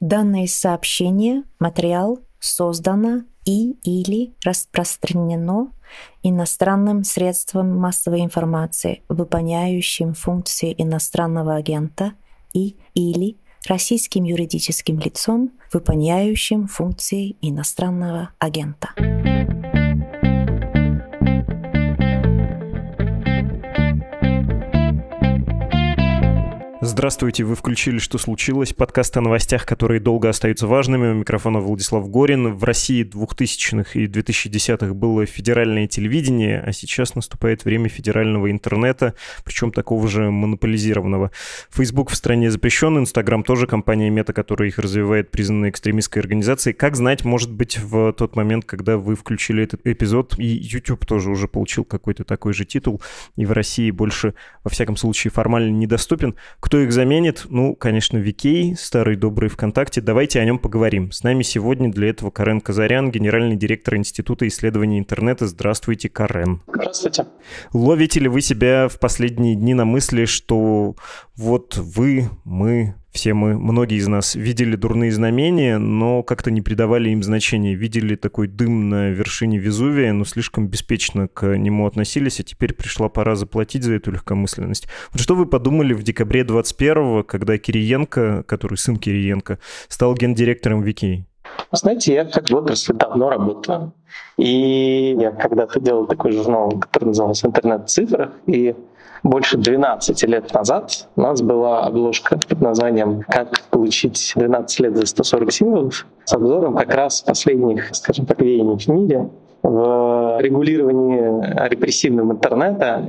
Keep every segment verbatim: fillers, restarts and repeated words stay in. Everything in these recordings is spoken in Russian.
Данное сообщение, материал создано и или распространено иностранным средством массовой информации, выполняющим функции иностранного агента, и или российским юридическим лицом, выполняющим функции иностранного агента. Здравствуйте, вы включили «Что случилось?» Подкаст о новостях, которые долго остаются важными. У микрофона Владислав Горин. В России двухтысячных и две тысячи десятых было федеральное телевидение, а сейчас наступает время федерального интернета, причем такого же монополизированного. Facebook в стране запрещен, Instagram тоже, компания Meta, которая их развивает, признана экстремистской организацией. Как знать, может быть, в тот момент, когда вы включили этот эпизод, и YouTube тоже уже получил какой-то такой же титул, и в России больше, во всяком случае, формально недоступен. Кто их заменит? Ну, конечно, ви кей, старый добрый ВКонтакте. Давайте о нем поговорим. С нами сегодня для этого Карен Казарян, генеральный директор Института исследований интернета. Здравствуйте, Карен. Здравствуйте. Ловите ли вы себя в последние дни на мысли, что вот вы, мы, все мы, многие из нас видели дурные знамения, но как-то не придавали им значения. Видели такой дым на вершине Везувия, но слишком беспечно к нему относились, а теперь пришла пора заплатить за эту легкомысленность. Вот что вы подумали в декабре двадцать первого, когда Кириенко, который сын Кириенко, стал гендиректором ви кей? Знаете, я как в отрасли давно работаю. И я когда-то делал такой журнал, который назывался «Интернет в цифрах», и больше двенадцати лет назад у нас была обложка под названием «Как получить двенадцать лет за сто сорок символов» с обзором как раз последних, скажем так, веяний в мире в регулировании репрессивного интернета.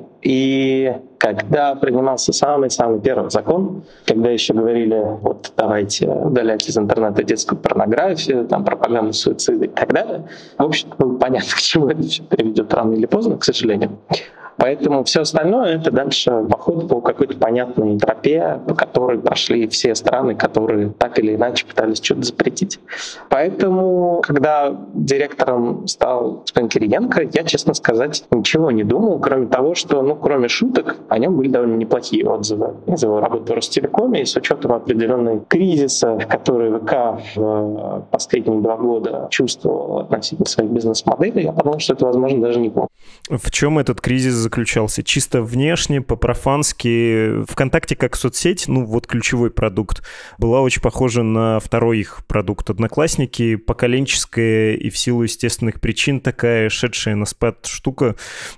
И когда принимался самый-самый первый закон, когда еще говорили, вот давайте удалять из интернета детскую порнографию, там, пропаганду суицида и так далее, в общем-то, было понятно, к чему это все приведет рано или поздно, к сожалению. Поэтому все остальное — это дальше поход по какой-то понятной тропе, по которой прошли все страны, которые так или иначе пытались что-то запретить. Поэтому, когда директором стал господин Кириенко, я, честно сказать, ничего не думал, кроме того, что, ну, кроме шуток, о нем были довольно неплохие отзывы из его работы в Ростелекоме, и с учетом определенной кризиса, который ВК в последние два года чувствовал относительно своих бизнес-моделей, я подумал, что это, возможно, даже неплохо. В чем этот кризис заключался? Чисто внешне, по-профански? ВКонтакте как соцсеть, ну вот ключевой продукт, была очень похожа на второй их продукт «Одноклассники», поколенческая и в силу естественных причин такая шедшая на спад штука.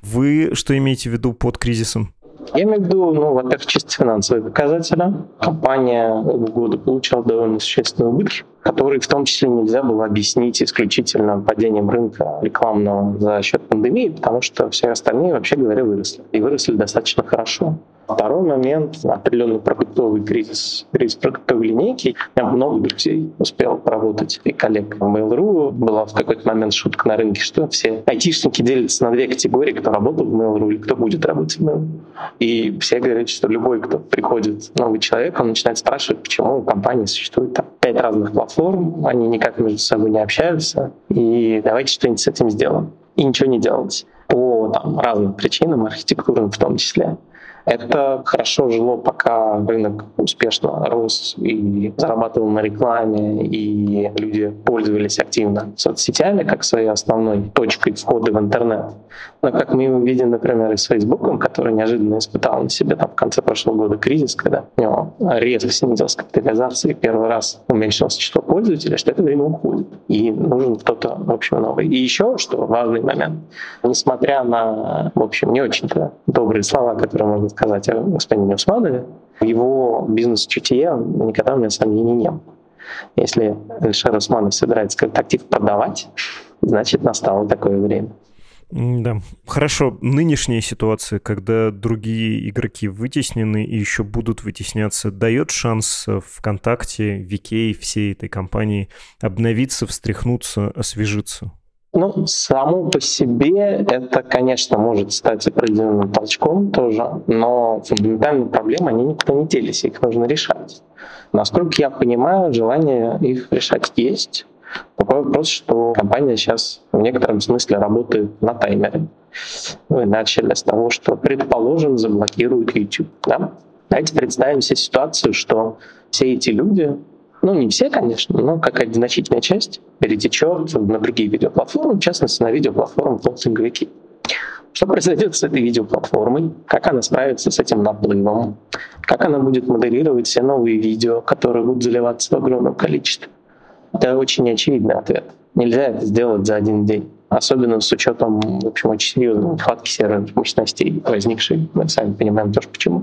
Вы что имеете в виду под кризисом? Я имею в виду, ну, во-первых, чисто финансовые показатели. Компания оба года получала довольно существенные убытки, которые в том числе нельзя было объяснить исключительно падением рынка рекламного за счет пандемии, потому что все остальные, вообще говоря, выросли. И выросли достаточно хорошо. Второй момент — определенный продуктовый кризис, кризис продуктовой линейки. Я много друзей успел поработать и коллег в Mail.ru. Была в какой-то момент шутка на рынке, что все айтишники делятся на две категории: кто работал в Mail.ru и кто будет работать в Mail.ru. И все говорят, что любой, кто приходит, новый человек, он начинает спрашивать, почему у компании существует там пять разных платформ, они никак между собой не общаются, и давайте что-нибудь с этим сделаем. И ничего не делать по там разным причинам, архитектурным в том числе. Это хорошо жило, пока рынок успешно рос и зарабатывал на рекламе, и люди пользовались активно соцсетями как своей основной точкой входа в интернет. Но как мы его видим, например, и с Фейсбуком, который неожиданно испытал на себе там, в конце прошлого года кризис, когда у него резко снизилась капитализация и первый раз уменьшилось число пользователей, что это время уходит. И нужен кто-то, в общем, новый. И еще, что важный момент, несмотря на, в общем, не очень-то добрые слова, которые можно сказать о господине Усманове, в его бизнес-чутье никогда у меня сомнений не было. Если Эльшер Усманов собирается как-то актив продавать, значит, настало такое время. Да, хорошо. Нынешняя ситуация, когда другие игроки вытеснены и еще будут вытесняться, дает шанс ВКонтакте, ви кей, всей этой компании обновиться, встряхнуться, освежиться? Ну, само по себе это, конечно, может стать определенным толчком тоже, но фундаментальные проблемы, они никуда не делись, их нужно решать. Насколько я понимаю, желание их решать есть. Такой вопрос, что компания сейчас в некотором смысле работает на таймере. Мы начали с того, что, предположим, заблокируют YouTube. Да? Давайте представим себе ситуацию, что все эти люди Ну, не все, конечно, но какая-то значительная часть перетечет на другие видеоплатформы, в частности, на видеоплатформу полсинговики. Что произойдет с этой видеоплатформой? Как она справится с этим наплывом? Как она будет модерировать все новые видео, которые будут заливаться в огромном количестве? Это очень очевидный ответ. Нельзя это сделать за один день. Особенно с учетом, в общем, очень серьезной нехватки серверных мощностей, возникшей. Мы сами понимаем тоже почему.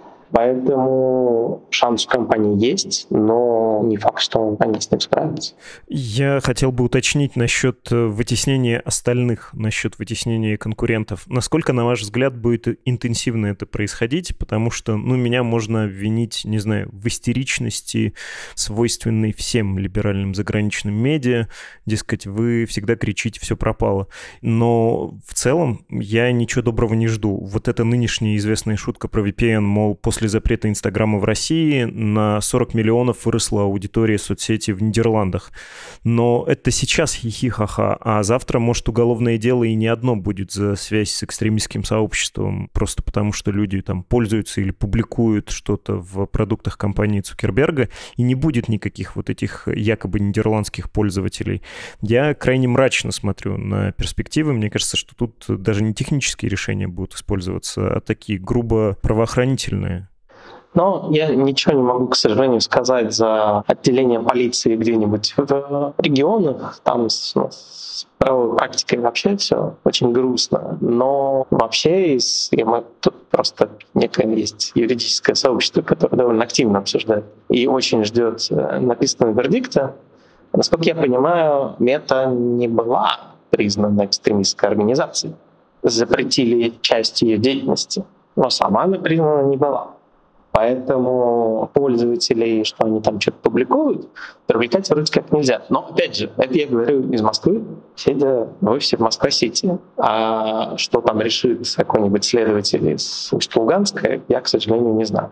Поэтому шанс у компании есть, но не факт, что они с ним справятся. Я хотел бы уточнить насчет вытеснения остальных, насчет вытеснения конкурентов. Насколько, на ваш взгляд, будет интенсивно это происходить? Потому что, ну, меня можно обвинить, не знаю, в истеричности, свойственной всем либеральным заграничным медиа. Дескать, вы всегда кричите «все пропало». Но в целом я ничего доброго не жду. Вот эта нынешняя известная шутка про ви пи эн, мол, после После запрета Инстаграма в России на сорок миллионов выросла аудитория соцсети в Нидерландах. Но это сейчас хихи-ха-ха, а завтра, может, уголовное дело и не одно будет за связь с экстремистским сообществом, просто потому что люди там пользуются или публикуют что-то в продуктах компании Цукерберга, и не будет никаких вот этих якобы нидерландских пользователей. Я крайне мрачно смотрю на перспективы. Мне кажется, что тут даже не технические решения будут использоваться, а такие грубо правоохранительные. Но я ничего не могу, к сожалению, сказать за отделение полиции где-нибудь в регионах. Там с, ну, с правовой практикой вообще все очень грустно. Но вообще и мы, тут просто некое есть юридическое сообщество, которое довольно активно обсуждает и очень ждет написанного вердикта. Насколько я понимаю, Мета не была признана экстремистской организацией. Запретили часть ее деятельности, но сама она признана не была. Поэтому пользователей, что они там что-то публикуют, привлекать вроде как нельзя. Но, опять же, это я говорю из Москвы, сидя в офисе в Москва-Сити. А что там решит какой-нибудь следователь из Усть-Луганска, я, к сожалению, не знаю.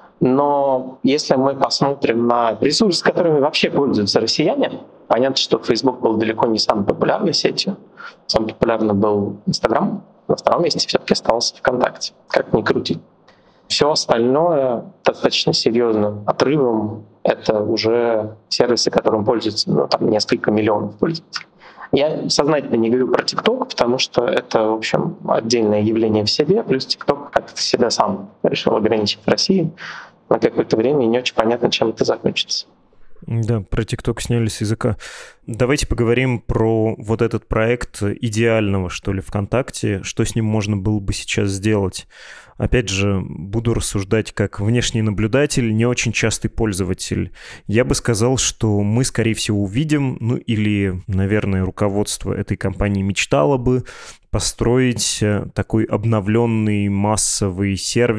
Но если мы посмотрим на ресурсы, которыми вообще пользуются россияне, понятно, что Facebook был далеко не самой популярной сетью. Самым популярным был Instagram. На втором месте все-таки остался ВКонтакте, как ни крути. Все остальное достаточно серьезным отрывом — это уже сервисы, которым пользуются ну, там, несколько миллионов пользователей. Я сознательно не говорю про TikTok, потому что это, в общем, отдельное явление в себе, плюс TikTok как-то всегда сам решил ограничить в России на какое-то время, и не очень понятно, чем это закончится. Да, про TikTok сняли с языка. Давайте поговорим про вот этот проект идеального, что ли, ВКонтакте. Что с ним можно было бы сейчас сделать? Опять же, буду рассуждать как внешний наблюдатель, не очень частый пользователь. Я бы сказал, что мы, скорее всего, увидим, ну или, наверное, руководство этой компании мечтало бы построить такой обновленный массовый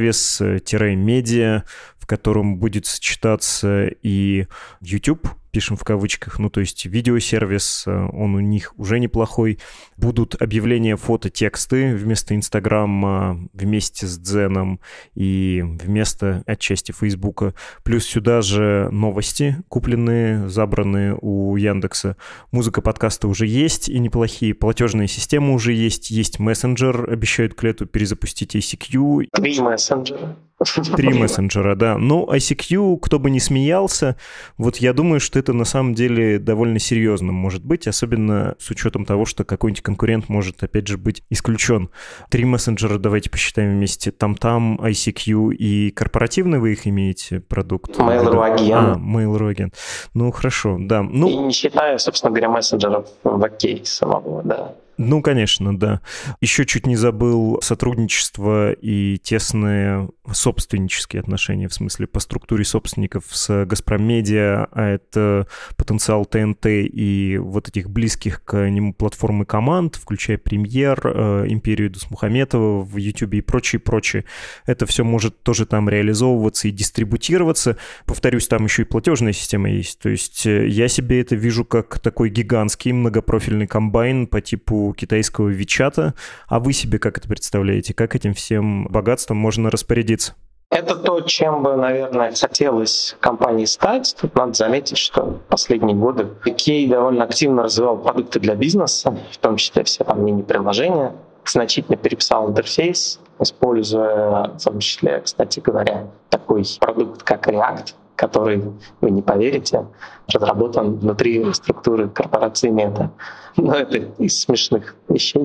сервис-медиа, в котором будет сочетаться и YouTube, пишем в кавычках, ну то есть видеосервис, он у них уже неплохой. Будут объявления, фото, тексты вместо Инстаграма, вместе с Дзеном и вместо отчасти Фейсбука. Плюс сюда же новости, купленные, забранные у Яндекса. Музыка, подкасты уже есть и неплохие. Платежная система уже есть. Есть мессенджер, обещают к лету перезапустить ай си кью. Три мессенджера. Три мессенджера, да. Ну, ай си кью, кто бы ни смеялся, вот я думаю, что это на самом деле довольно серьезно может быть, особенно с учетом того, что какой-нибудь конкурент может, опять же, быть исключен. Три мессенджера, давайте посчитаем вместе. Там-там, ай си кью и корпоративный вы их имеете продукт? Mail.ru агент. А, Mail.ru агент. Ну, хорошо, да. Ну, и не считая, собственно говоря, мессенджеров в окей самого, да. Ну, конечно, да. Еще чуть не забыл сотрудничество и тесные собственнические отношения, в смысле по структуре собственников с Газпромедиа, а это потенциал ТНТ и вот этих близких к нему платформы команд, включая Премьер, Империю Дусмухаметова в Ютубе и прочее, прочее. Это все может тоже там реализовываться и дистрибутироваться. Повторюсь, там еще и платежная система есть. То есть я себе это вижу как такой гигантский многопрофильный комбайн по типу китайского Вичата. А вы себе как это представляете? Как этим всем богатством можно распорядиться? Это то, чем бы, наверное, хотелось компании стать. Тут надо заметить, что в последние годы Икей довольно активно развивал продукты для бизнеса, в том числе все там мини-приложения, значительно переписал интерфейс, используя в том числе, кстати говоря, такой продукт, как React, который, вы не поверите, разработан внутри структуры корпорации Мета. Но это из смешных вещей.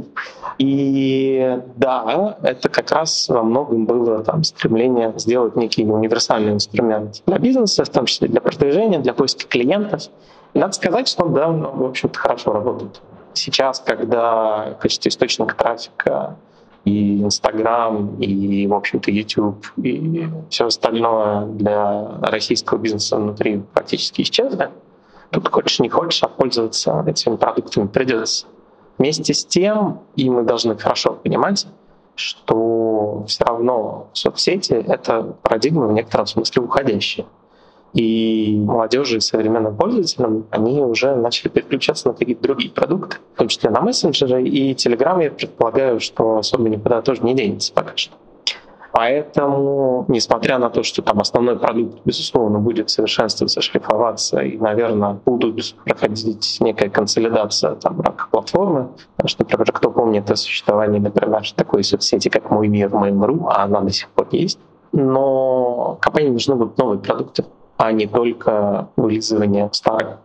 И да, это как раз во многом было там стремление сделать некий универсальный инструмент для бизнеса, в том числе для продвижения, для поиска клиентов. И надо сказать, что он, да, в общем-то, хорошо работает. Сейчас, когда в качестве источника трафика и Инстаграм, и, в общем-то, YouTube, и все остальное для российского бизнеса внутри практически исчезли, тут хочешь не хочешь, а пользоваться этими продуктами придется. Вместе с тем, и мы должны хорошо понимать, что все равно соцсети — это парадигма в некотором смысле уходящая. И молодежи и современным пользователям они уже начали переключаться на какие-то другие продукты, в том числе на мессенджеры, и Telegram, я предполагаю, что особо никуда тоже не денется пока что. Поэтому, несмотря на то, что там основной продукт, безусловно, будет совершенствоваться, шлифоваться, и, наверное, будут проходить некая консолидация там, в рамках платформы, потому что, например, кто помнит о существовании, например, такой соцсети, как «Мой мир», Mail.ru, а она до сих пор есть, но компании нужны будут новые продукты, а не только вылизывание старых.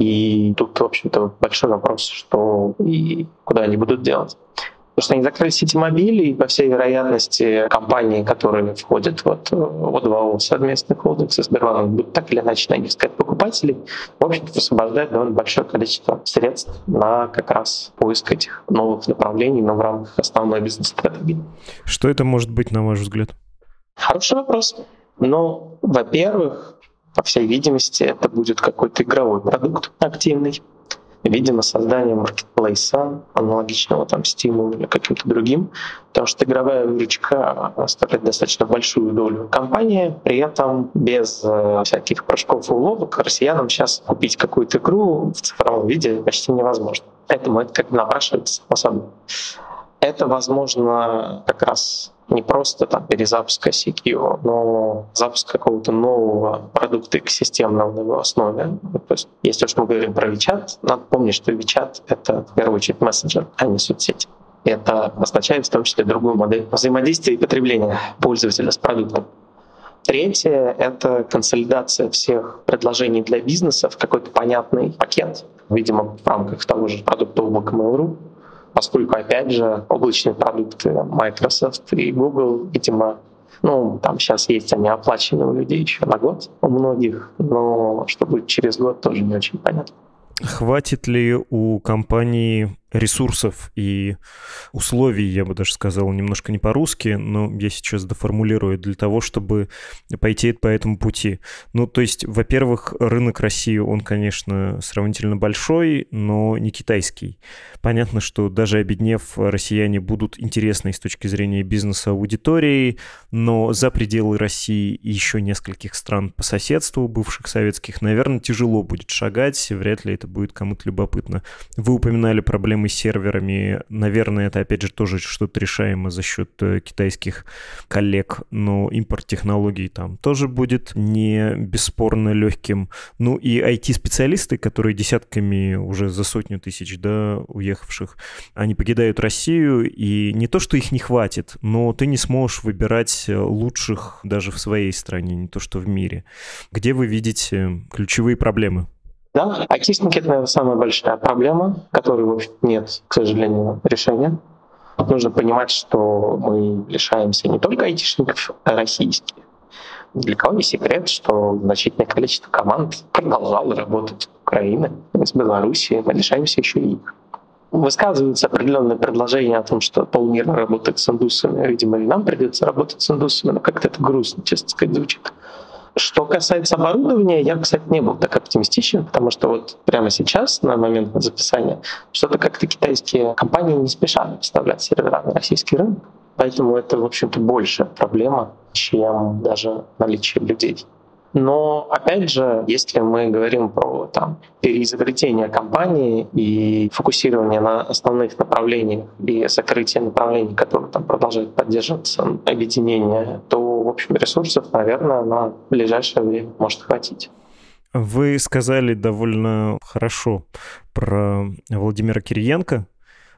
И тут, в общем-то, большой вопрос, что и куда они будут делать. Потому что они закрыли сети-мобили, и, по всей вероятности, компании, которые входят вот в О два О, совместный холдинг со Сбербанком, будут так или иначе на них искать покупателей, в общем-то, высвобождать довольно большое количество средств на как раз поиск этих новых направлений, но в рамках основной бизнес-стратегии. Что это может быть, на ваш взгляд? Хороший вопрос. Ну, во-первых, по всей видимости, это будет какой-то игровой продукт активный. Видимо, создание маркетплейса, аналогичного там Steam или каким-то другим, потому что игровая выручка составляет достаточно большую долю компании, при этом без э, всяких прыжков и уловок россиянам сейчас купить какую-то игру в цифровом виде почти невозможно. Поэтому это как бы напрашивается особенно. Это, возможно, как раз не просто там перезапуск си кью о, но запуск какого-то нового продукта экосистемного на его основе. То есть, если уж мы говорим про WeChat, надо помнить, что WeChat — это в первую очередь мессенджер, а не соцсеть. Это означает в том числе другую модель взаимодействия и потребления пользователя с продуктом. Третье — это консолидация всех предложений для бизнеса в какой-то понятный пакет, видимо, в рамках того же продукта облака Mail.ru, поскольку, опять же, облачные продукты Microsoft и Google, видимо, ну, там сейчас есть они оплачены у людей еще на год, у многих, но что будет через год, тоже не очень понятно. Хватит ли у компании ресурсов и условий, я бы даже сказал, немножко не по-русски, но я сейчас доформулирую, для того, чтобы пойти по этому пути. Ну, то есть, во-первых, рынок России, он, конечно, сравнительно большой, но не китайский. Понятно, что даже обеднев, россияне будут интересны с точки зрения бизнеса аудитории, но за пределы России и еще нескольких стран по соседству, бывших советских, наверное, тяжело будет шагать, вряд ли это будет кому-то любопытно. Вы упоминали проблемы с серверами. Наверное, это, опять же, тоже что-то решаемо за счет китайских коллег, но импорт технологий там тоже будет не бесспорно легким. Ну и ай ти-специалисты, которые десятками уже за сотню тысяч, да, уехавших, они покидают Россию, и не то, что их не хватит, но ты не сможешь выбирать лучших даже в своей стране, не то, что в мире. Где вы видите ключевые проблемы? Да, айтишники — это, наверное, самая большая проблема, которой, в общем, нет, к сожалению, решения. Нужно понимать, что мы лишаемся не только айтишников российских. Для кого не секрет, что значительное количество команд продолжало работать в Украине, из Беларуси, мы лишаемся еще и их. Высказываются определенные предложения о том, что полмира работает с индусами. Видимо, и нам придется работать с индусами, но как-то это грустно, честно сказать, звучит. Что касается оборудования, я, кстати, не был так оптимистичен, потому что вот прямо сейчас, на момент записания, что-то как-то китайские компании не спешат поставлять сервера на российский рынок. Поэтому это, в общем-то, большая проблема, чем даже наличие людей. Но, опять же, если мы говорим про там, переизобретение компании и фокусирование на основных направлениях и закрытие направлений, которые там продолжают поддерживаться, объединение, то, в общем, ресурсов, наверное, на ближайшее время может хватить. Вы сказали довольно хорошо про Владимира Кириенко.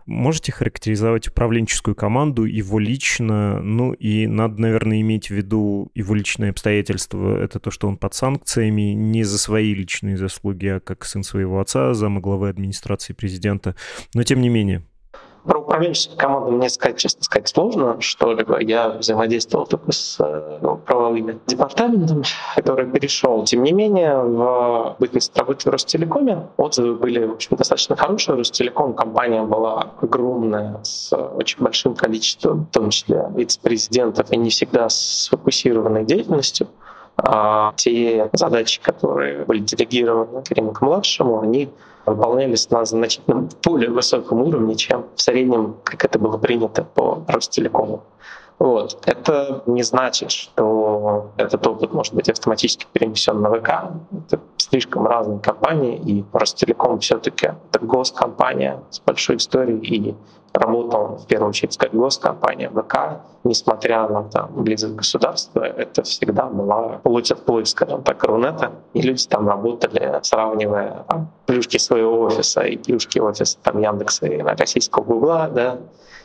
Можете характеризовать управленческую команду, его лично? Ну и надо, наверное, иметь в виду его личные обстоятельства. Это то, что он под санкциями не за свои личные заслуги, а как сын своего отца, зама главы администрации президента. Но тем не менее. Про управленческую команду мне сказать, честно сказать, сложно, что либо я взаимодействовал только с ну, правовыми департаментом, который перешел. Тем не менее, в бытность работы в Ростелекоме отзывы были, в общем, достаточно хорошие. Ростелеком компания была огромная, с очень большим количеством, в том числе вице-президентов, и не всегда сфокусированной деятельностью. А те задачи, которые были делегированы Кариму-младшему, они выполнялись на значительно более высоком уровне, чем в среднем, как это было принято по Ростелекому. Вот. Это не значит, что этот опыт может быть автоматически перенесен на ВК. Это слишком разные компании, и Ростелеком все-таки это госкомпания с большой историей, и работал в первую очередь как госкомпания. ВК, несмотря на там, близость государства, это всегда была плоть от плоть, скажем так, Рунета. И люди там работали, сравнивая там, плюшки своего офиса и плюшки офиса там, Яндекса и российского Гугла, да.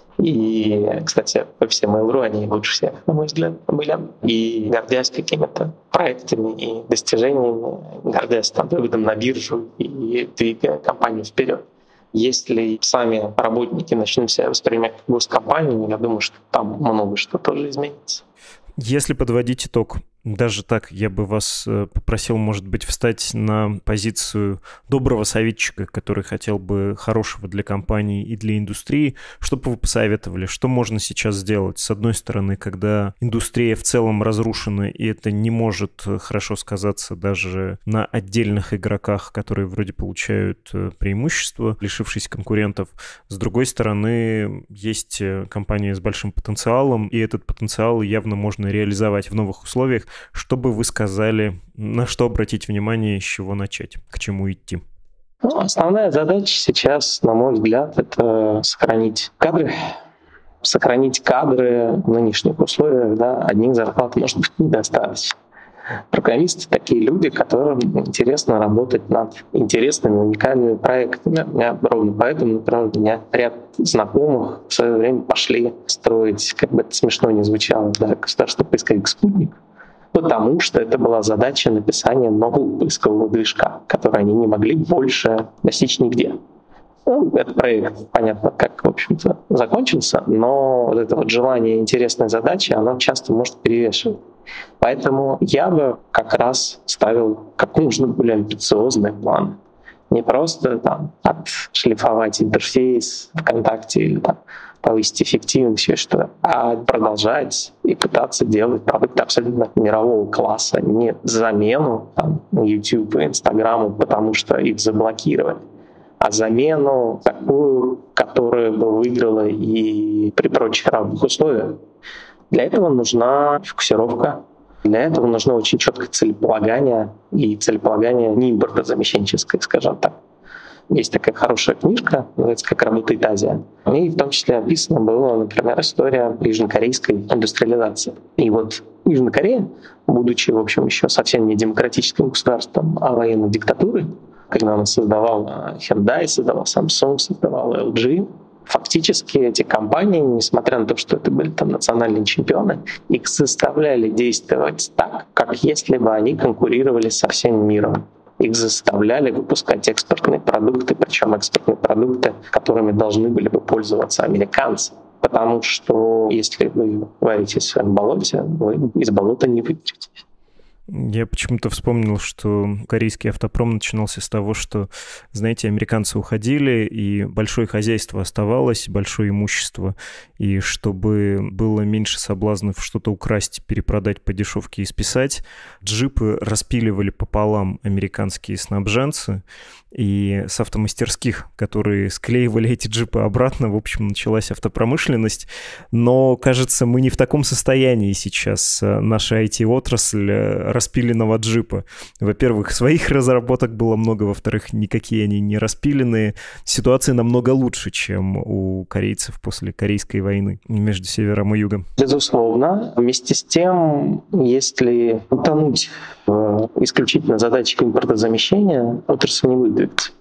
И, кстати, по всем Mail.ru они лучше всех, на мой взгляд, были. И гордясь какими-то проектами и достижениями, гордясь там, выводом на биржу и двигая компанию вперед. Если сами работники начнут себя воспринимать как госкомпанию, я думаю, что там много что тоже изменится. Если подводить итог, даже так я бы вас попросил, может быть, встать на позицию доброго советчика, который хотел бы хорошего для компании и для индустрии. Что бы вы посоветовали? Что можно сейчас сделать? С одной стороны, когда индустрия в целом разрушена, и это не может хорошо сказаться даже на отдельных игроках, которые вроде получают преимущество, лишившись конкурентов. С другой стороны, есть компания с большим потенциалом, и этот потенциал явно можно реализовать в новых условиях. Что бы вы сказали, на что обратить внимание, с чего начать, к чему идти? Ну, основная задача сейчас, на мой взгляд, это сохранить кадры. Сохранить кадры в нынешних условиях, да, одних зарплат может быть недостаточно. Программисты — такие люди, которым интересно работать над интересными, уникальными проектами. У меня ровно поэтому, например, у меня ряд знакомых в свое время пошли строить, как бы это смешно ни звучало, да, государственный поисковик «Спутник», потому что это была задача написания нового поискового движка, который они не могли больше достичь нигде. Ну, этот проект, понятно, как, в общем-то, закончился, но вот это вот желание интересной задачи, оно часто может перевешивать. Поэтому я бы как раз ставил как можно более амбициозный план. Не просто там отшлифовать интерфейс ВКонтакте или там повысить эффективность, все что, а продолжать и пытаться делать продукты абсолютно мирового класса, не замену там, YouTube и Инстаграму, потому что их заблокировали, а замену такую, которая бы выиграла и при прочих равных условиях. Для этого нужна фокусировка, для этого нужно очень четкое целеполагание, и целеполагание не импортозамещенческое, скажем так. Есть такая хорошая книжка, называется «Как работает Азия». И в том числе описана была, например, история южнокорейской индустриализации. И вот Южная Корея, будучи, в общем, еще совсем не демократическим государством, а военной диктатурой, когда она создавала Hyundai, создавала Samsung, создавала эл джи, фактически эти компании, несмотря на то, что это были там национальные чемпионы, их заставляли действовать так, как если бы они конкурировали со всем миром. Их заставляли выпускать экспортные продукты, причем экспортные продукты, которыми должны были бы пользоваться американцы. Потому что если вы варитесь в своем болоте, вы из болота не выберетесь. Я почему-то вспомнил, что корейский автопром начинался с того, что, знаете, американцы уходили, и большое хозяйство оставалось, большое имущество, и чтобы было меньше соблазнов что-то украсть, перепродать по дешевке и списать, джипы распиливали пополам американские снабженцы, и с автомастерских, которые склеивали эти джипы обратно, в общем, началась автопромышленность. Но, кажется, мы не в таком состоянии сейчас. Наша ай ти-отрасль распиленного джипа. Во-первых, своих разработок было много, во-вторых, никакие они не распиленные. Ситуация намного лучше, чем у корейцев после Корейской войны между севером и югом. Безусловно. Вместе с тем, если утонуть в исключительно задачах импортозамещения, отрасль не будет двигаться.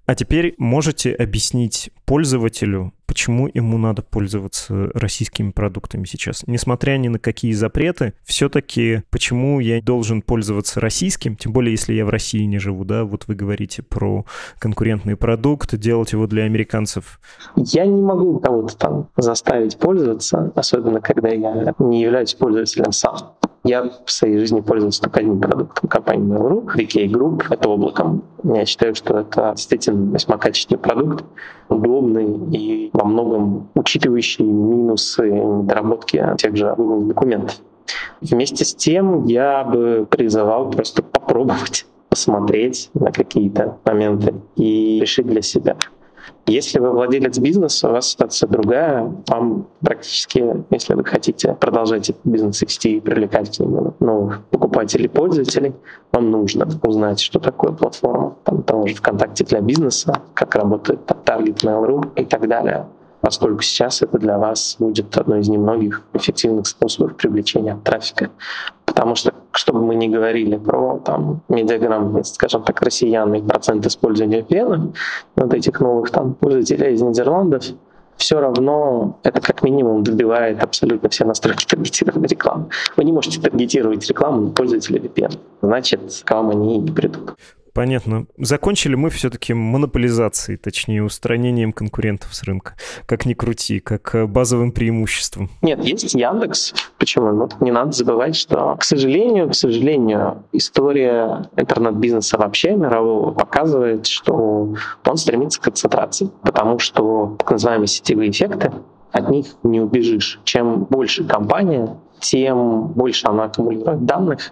А теперь можете объяснить пользователю, почему ему надо пользоваться российскими продуктами сейчас? Несмотря ни на какие запреты, все-таки почему я должен пользоваться российским, тем более если я в России не живу, да? Вот вы говорите про конкурентный продукт, делать его для американцев. Я не могу кого-то там заставить пользоваться, особенно когда я не являюсь пользователем сам. Я в своей жизни пользовался только одним продуктом компании Mail.ru, ви кей Group, это облаком. Я считаю, что это действительно весьма качественный продукт, удобный и во многом учитывающий минусы недоработки тех же Google документов. Вместе с тем я бы призывал просто попробовать, посмотреть на какие-то моменты и решить для себя. Если вы владелец бизнеса, у вас ситуация другая, вам практически, если вы хотите продолжать этот бизнес вести и привлекать к нему новых покупателей, пользователей, вам нужно узнать, что такое платформа, там того же ВКонтакте для бизнеса, как работает Target, Mail.ru и так далее, поскольку сейчас это для вас будет одной из немногих эффективных способов привлечения трафика. Потому что, что бы мы ни говорили про там, медиаграмотность, скажем так, россиян и процент использования ви пи эн, вот этих новых там, пользователей из Нидерландов, все равно это как минимум добивает абсолютно все настройки таргетированной рекламы. Вы не можете таргетировать рекламу на пользователя ви пи эн, значит, к вам они и не придут. Понятно. Закончили мы все-таки монополизацией, точнее, устранением конкурентов с рынка. Как ни крути, как базовым преимуществом. Нет, есть Яндекс. Почему? Ну, не надо забывать, что, к сожалению, к сожалению, история интернет-бизнеса вообще мирового показывает, что он стремится к концентрации, потому что так называемые сетевые эффекты, от них не убежишь. Чем больше компания, тем больше она аккумулирует данных,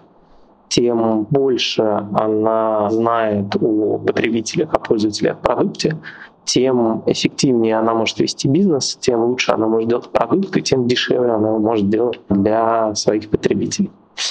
тем больше она знает о потребителях, о пользователях в продукте, тем эффективнее она может вести бизнес, тем лучше она может делать продукты, тем дешевле она может делать для своих потребителей.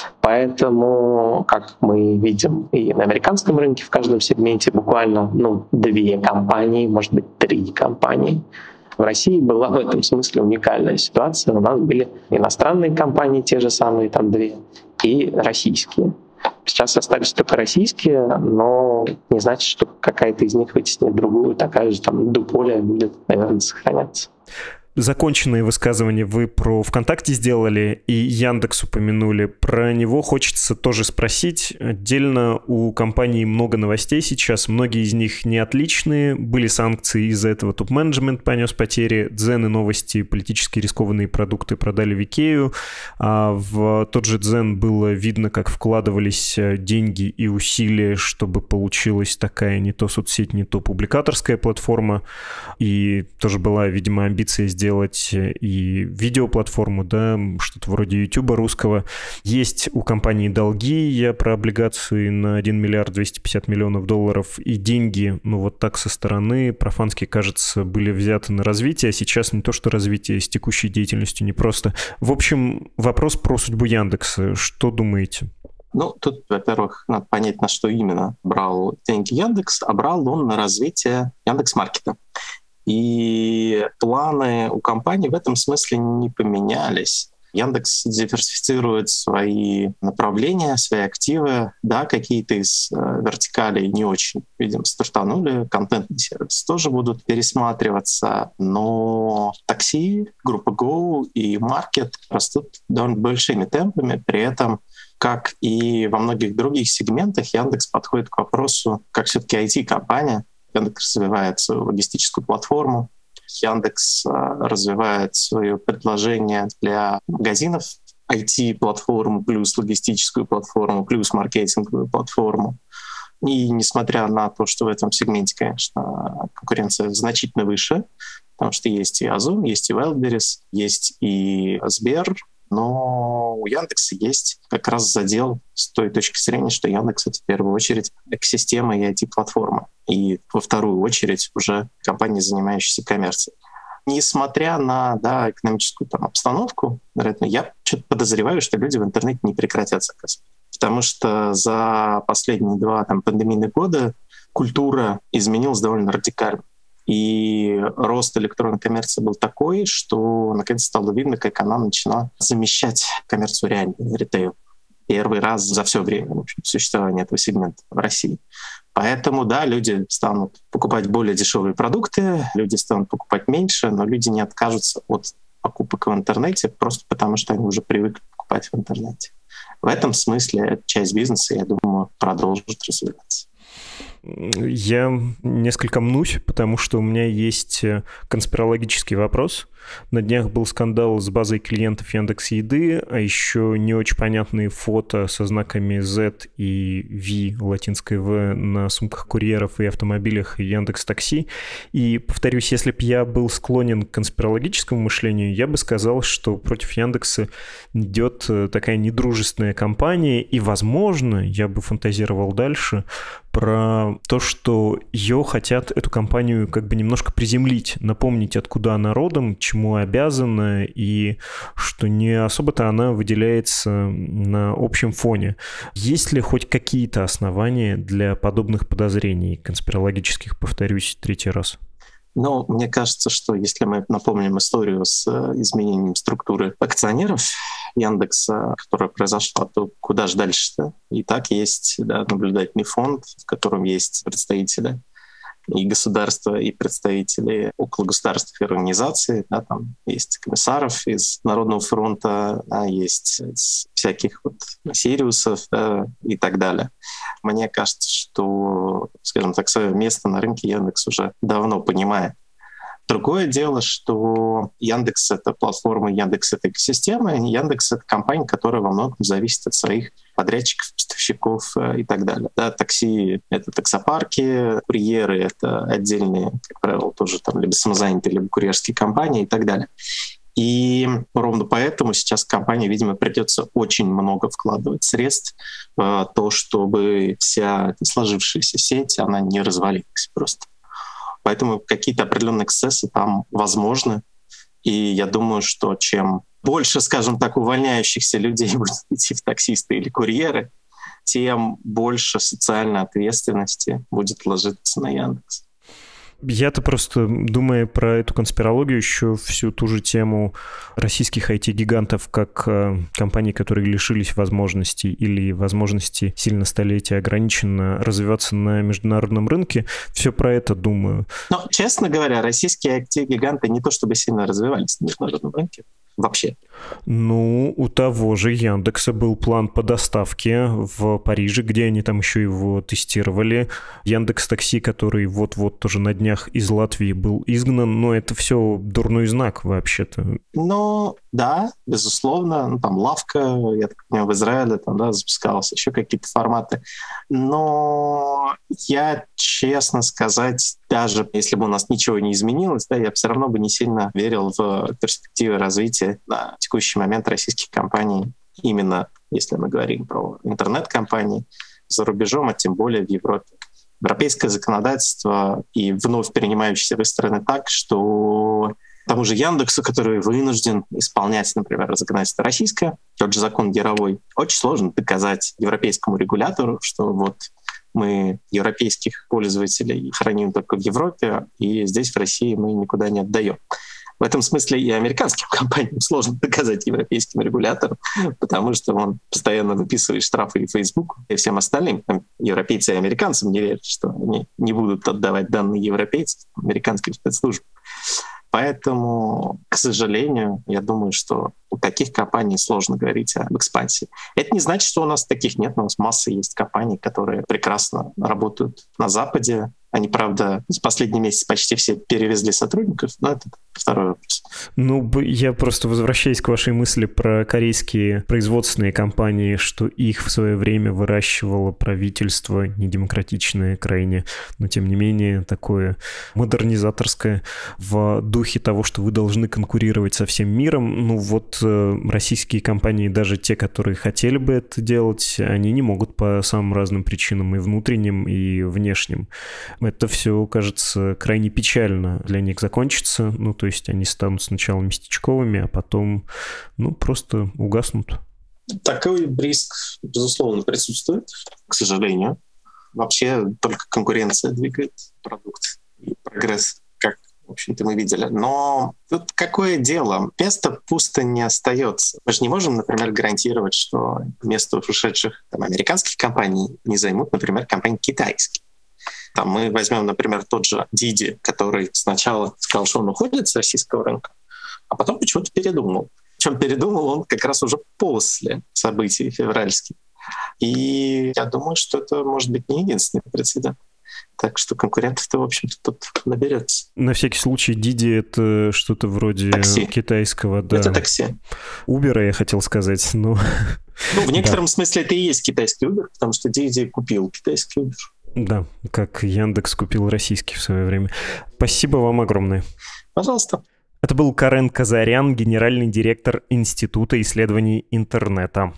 Поэтому, как мы видим и на американском рынке, в каждом сегменте буквально ну, две компании, может быть, три компании. В России была в этом смысле уникальная ситуация. У нас были иностранные компании, те же самые, там две, и российские. Сейчас остались только российские, но не значит, что какая-то из них вытеснит другую, такая же там дуополия будет, наверное, сохраняться. Законченные высказывания вы про ВКонтакте сделали и Яндекс упомянули. Про него хочется тоже спросить. Отдельно у компании много новостей сейчас, многие из них не отличные. Были санкции, из-за этого топ-менеджмент понес потери. Дзен и новости, политически рискованные продукты продали Викею. А в тот же Дзен было видно, как вкладывались деньги и усилия, чтобы получилась такая не то соцсеть, не то публикаторская платформа. И тоже была, видимо, амбиция сделать сделать и видеоплатформу, да, что-то вроде Ютуба русского. Есть у компании долги, я про облигации на один миллиард двести пятьдесят миллионов долларов, и деньги, ну вот так со стороны, профански, кажется, были взяты на развитие, а сейчас не то, что развитие с текущей деятельностью непросто. В общем, вопрос про судьбу Яндекса. Что думаете? Ну, тут, во-первых, надо понять, на что именно брал деньги Яндекс, а брал он на развитие Яндекс.Маркета. И планы у компании в этом смысле не поменялись. Яндекс диверсифицирует свои направления, свои активы. Да, какие-то из э, вертикалей не очень, видимо, стартанули. Контентные сервисы тоже будут пересматриваться. Но такси, группа Go и Market растут довольно большими темпами. При этом, как и во многих других сегментах, Яндекс подходит к вопросу, как все-таки ай ти-компания. Яндекс развивает свою логистическую платформу, Яндекс развивает свое предложение для магазинов, ай ти-платформу плюс логистическую платформу плюс маркетинговую платформу. И несмотря на то, что в этом сегменте, конечно, конкуренция значительно выше, потому что есть и Озон, есть и Wildberries, есть и Сбер, но у Яндекса есть как раз задел с той точки зрения, что Яндекс — это в первую очередь экосистема и ай ти-платформа, и во вторую очередь уже компания, занимающаяся коммерцией. Несмотря на да, экономическую там, обстановку, вероятно, я что-то подозреваю, что люди в интернете не прекратят заказывать. Потому что за последние два там, пандемийных года культура изменилась довольно радикально. И рост электронной коммерции был такой, что наконец стало видно, как она начала замещать коммерцию реальную, ритейл. Первый раз за все время, в общем, существования этого сегмента в России. Поэтому, да, люди станут покупать более дешевые продукты, люди станут покупать меньше, но люди не откажутся от покупок в интернете просто потому, что они уже привыкли покупать в интернете. В этом смысле часть бизнеса, я думаю, продолжит развиваться. Я несколько мнусь, потому что у меня есть конспирологический вопрос. На днях был скандал с базой клиентов Яндекс.Еды, а еще не очень понятные фото со знаками Z и V, латинской V, на сумках курьеров и автомобилях Яндекс.Такси. И, повторюсь, если бы я был склонен к конспирологическому мышлению, я бы сказал, что против Яндекса идет такая недружественная кампания, и, возможно, я бы фантазировал дальше про то, что ее хотят, эту компанию, как бы немножко приземлить, напомнить, откуда она родом, чему обязана, и что не особо-то она выделяется на общем фоне. Есть ли хоть какие-то основания для подобных подозрений конспирологических, повторюсь, третий раз? Ну, мне кажется, что если мы напомним историю с изменением структуры акционеров Яндекса, которая произошла, то куда же дальше-то? И так есть, да, наблюдательный фонд, в котором есть представители и государства, и представители окологосударственных организаций. Да, там есть комиссаров из Народного фронта, да, есть из всяких вот Сириусов, да, и так далее. Мне кажется, что, скажем так, свое место на рынке Яндекс уже давно понимает. Другое дело, что Яндекс — это платформа, Яндекс — это экосистема, и Яндекс — это компания, которая во многом зависит от своих подрядчиков, поставщиков и так далее. Да, такси — это таксопарки, курьеры — это отдельные, как правило, тоже там либо самозанятые, либо курьерские компании и так далее. И ровно поэтому сейчас компании, видимо, придется очень много вкладывать средств в то, чтобы вся сложившаяся сеть, она не развалилась просто. Поэтому какие-то определенные эксцессы там возможны. И я думаю, что чем больше, скажем так, увольняющихся людей будет идти в таксисты или курьеры, тем больше социальной ответственности будет ложиться на Яндекс. Я-то просто, думая про эту конспирологию, еще всю ту же тему российских ай ти-гигантов как э, компаний, которые лишились возможностей или возможности сильно стали эти ограниченно развиваться на международном рынке, все про это думаю. Но, честно говоря, российские ай ти-гиганты не то чтобы сильно развивались на международном рынке. Вообще. Ну, у того же Яндекса был план по доставке в Париже, где они там еще его тестировали. Яндекс.Такси, который вот-вот тоже на днях из Латвии был изгнан, но это все дурной знак вообще-то. Ну, да, безусловно. Ну, там лавка, я так понимаю, в Израиле там, да, запускалась, еще какие-то форматы. Но я, честно сказать, даже если бы у нас ничего не изменилось, да, я все равно бы не сильно верил в перспективы развития на текущий момент российских компаний, именно если мы говорим про интернет-компании за рубежом, а тем более в Европе. Европейское законодательство и вновь перенимающиеся выстроены так, что тому же Яндексу, который вынужден исполнять, например, законодательство российское, тот же закон Яровой, очень сложно доказать европейскому регулятору, что вот мы европейских пользователей храним только в Европе, и здесь, в России, мы никуда не отдаем. В этом смысле и американским компаниям сложно доказать европейским регуляторам, потому что он постоянно выписывает штрафы и Facebook, и всем остальным. Европейцы и американцам не верят, что они не будут отдавать данные европейцам, американским спецслужбам. Поэтому, к сожалению, я думаю, что у таких компаний сложно говорить об экспансии. Это не значит, что у нас таких нет, но у нас масса есть компаний, которые прекрасно работают на Западе. Они, правда, за последний месяц почти все перевезли сотрудников, но это второй вопрос. Ну, я просто возвращаюсь к вашей мысли про корейские производственные компании, что их в свое время выращивало правительство, недемократичное крайне, но тем не менее такое модернизаторское в духе того, что вы должны конкурировать со всем миром. Ну вот э, российские компании, даже те, которые хотели бы это делать, они не могут по самым разным причинам, и внутренним, и внешним. Это все, кажется, крайне печально для них закончится. Ну, то есть они станут сначала местечковыми, а потом, ну, просто угаснут. Такой риск, безусловно, присутствует, к сожалению. Вообще только конкуренция двигает продукт и прогресс как общем-то, мы видели. Но тут какое дело? Место пусто не остается. Мы же не можем, например, гарантировать, что место ушедших там, американских компаний не займут, например, компании китайские. Там мы возьмем, например, тот же Didi, который сначала сказал, что он уходит с российского рынка, а потом почему-то передумал. Причем передумал он как раз уже после событий февральских. И я думаю, что это может быть не единственный прецедент. Так что конкурентов-то, в общем-то, тут наберется. На всякий случай, Didi — это что-то вроде такси. Китайского, да. Это такси. Uber, я хотел сказать, но... Ну, в некотором да. смысле это и есть китайский Uber, потому что Didi купил китайский Uber. Да, как Яндекс купил российский в свое время. Спасибо вам огромное. Пожалуйста. Это был Карен Казарян, генеральный директор Института исследований интернета.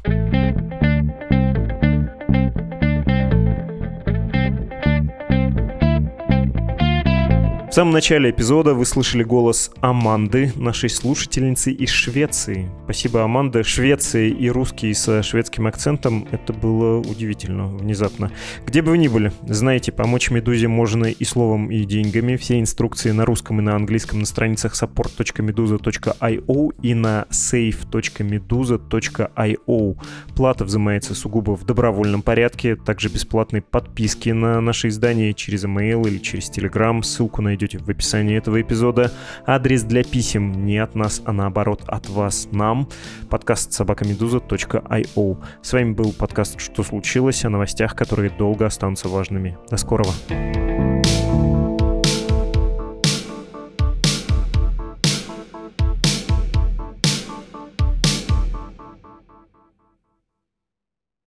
В самом начале эпизода вы слышали голос Аманды, нашей слушательницы из Швеции. Спасибо, Аманда. Швеция и русский со шведским акцентом — это было удивительно, внезапно. Где бы вы ни были, знаете, помочь «Медузе» можно и словом, и деньгами. Все инструкции на русском и на английском на страницах support точка meduza точка io и на save точка meduza точка io. Плата взимается сугубо в добровольном порядке, также бесплатные подписки на наши издания через email или через Telegram. Ссылку найдете в описании этого эпизода. Адрес для писем не от нас, а наоборот от вас нам. Подкаст собака медуза точка io. С вами был подкаст «Что случилось?» о новостях, которые долго останутся важными. До скорого.